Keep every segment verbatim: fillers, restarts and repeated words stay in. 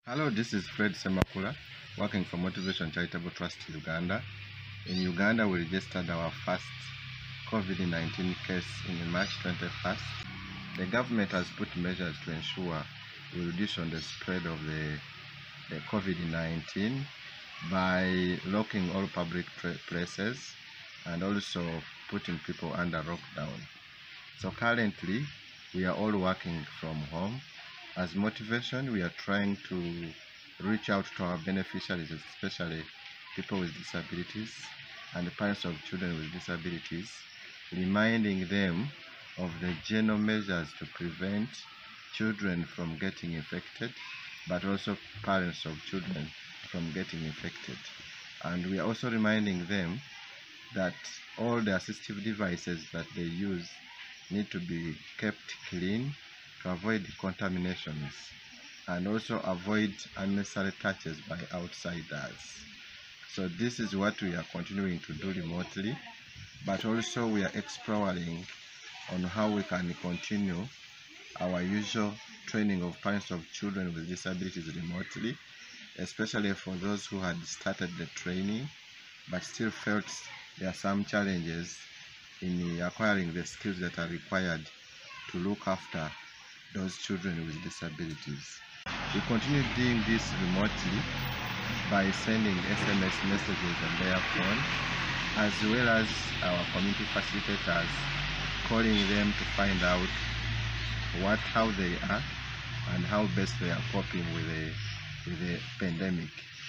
Hello, this is Fred Semakula, working for Motivation Charitable Trust Uganda. In Uganda, we registered our first COVID nineteen case in March twenty-first. The government has put measures to ensure we reduce on the spread of the, the COVID nineteen by locking all public places and also putting people under lockdown. So currently, we are all working from home. As Motivation, we are trying to reach out to our beneficiaries, especially people with disabilities and the parents of children with disabilities, reminding them of the general measures to prevent children from getting infected, but also parents of children from getting infected. And we are also reminding them that all the assistive devices that they use need to be kept clean to avoid contaminations and also avoid unnecessary touches by outsiders. So this is what we are continuing to do remotely, but also we are exploring on how we can continue our usual training of parents of children with disabilities remotely, especially for those who had started the training but still felt there are some challenges in acquiring the skills that are required to look after those children with disabilities. We continue doing this remotely by sending S M S messages on their phone, as well as our community facilitators calling them to find out what, how they are and how best they are coping with the, with the pandemic.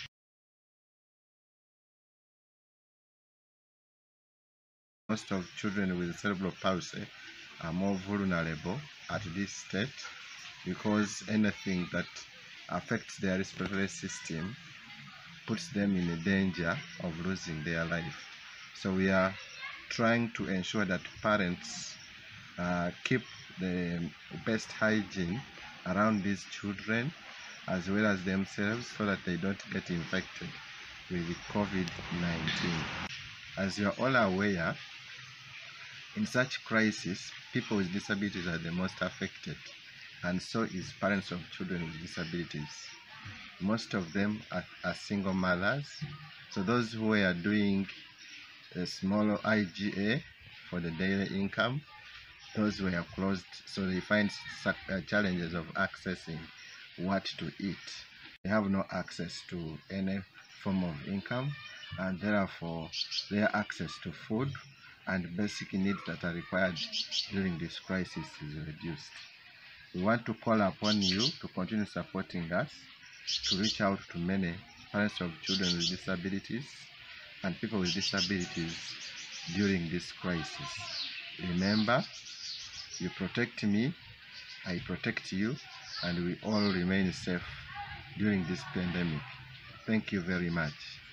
Most of children with cerebral palsy are more vulnerable at this state because anything that affects their respiratory system puts them in a danger of losing their life. So we are trying to ensure that parents uh, keep the best hygiene around these children as well as themselves so that they don't get infected with COVID nineteen. As you are all aware, in such crisis, people with disabilities are the most affected, and so is parents of children with disabilities. Most of them are, are single mothers, so those who are doing a small I G A for the daily income, those were closed, so they find challenges of accessing what to eat. They have no access to any form of income, and therefore their access to food and basic needs that are required during this crisis is reduced. We want to call upon you to continue supporting us, to reach out to many parents of children with disabilities and people with disabilities during this crisis. Remember, you protect me, I protect you, and we all remain safe during this pandemic. Thank you very much.